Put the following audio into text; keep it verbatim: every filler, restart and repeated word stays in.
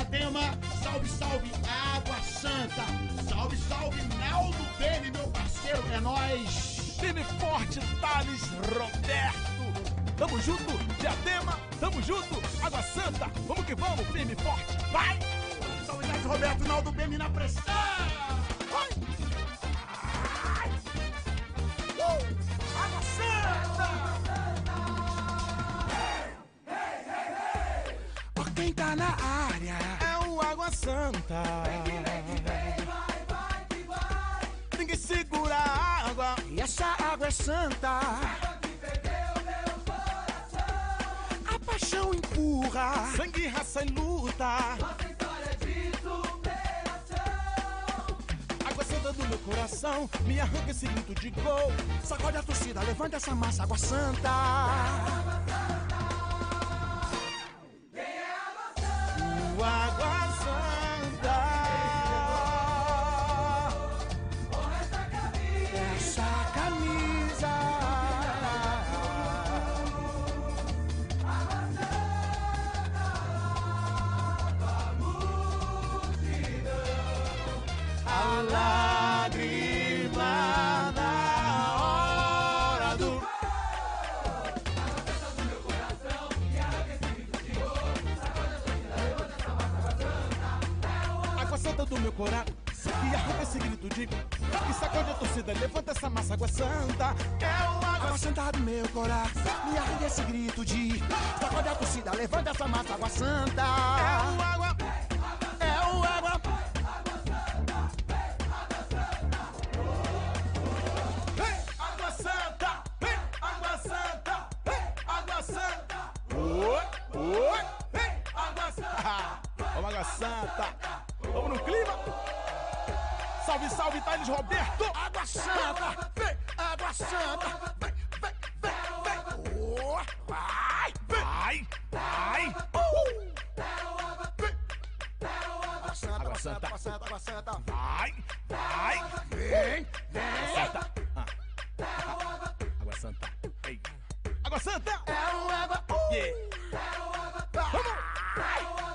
Diadema, salve, salve, Água Santa. Salve, salve, Naldo Bene, meu parceiro, é nóis. Firme e forte, Thales Roberto. Tamo junto, Diadema, tamo junto, Água Santa. Vamos que vamos, firme e forte, vai. Salve, Thales Roberto, Naldo Bene na pressão. Vai. Uh, Água Santa. Quem tá na área é o Água Santa. Vem que vem que vem, vai, vai que vai. Ninguém segura a água. E essa água é santa. Água que ferveu meu coração. A paixão empurra. Sangue, raça e luta. Nossa história de superação. Água Santa do meu coração. Me arranca esse grito de gol. Sacode a torcida, levanta essa massa. Água Santa. Água Santa. Água Santa, Honra essa camisa, essa camisa. Água Santa, lava a multidão. a lágrima na hora do... Água Santa do meu coração, me arranca esse grito de gol. Sacode a torcida, levanta essa massa, Água Santa. É o Água Santa do meu coração, que arranca esse grito de... Que sacode a torcida, levanta essa massa, Água Santa. É o Água Água Santa do meu coração. Me arranca esse grito de. Sacode a torcida, levanta essa massa. Água Santa. É o Água... É o água. Vem, Água Santa! Vem, Água Santa! Vem, Água Santa! Oi, oi! Vem, Água Santa! Vamos, Água Santa! Vamos no clima! Salve, salve, Thales Roberto! Água Santa. Vem, Água Santa. Vem, vem, vem, vem. Oh, vai. Vai, vai! Uh. Água Santa, Água Santa, Água Santa, Água Santa. Vai, vai! Vem, vem. Santa! Ah. Água Santa! Ei! Água Santa! É o água. Uh. Yeah! Vamos.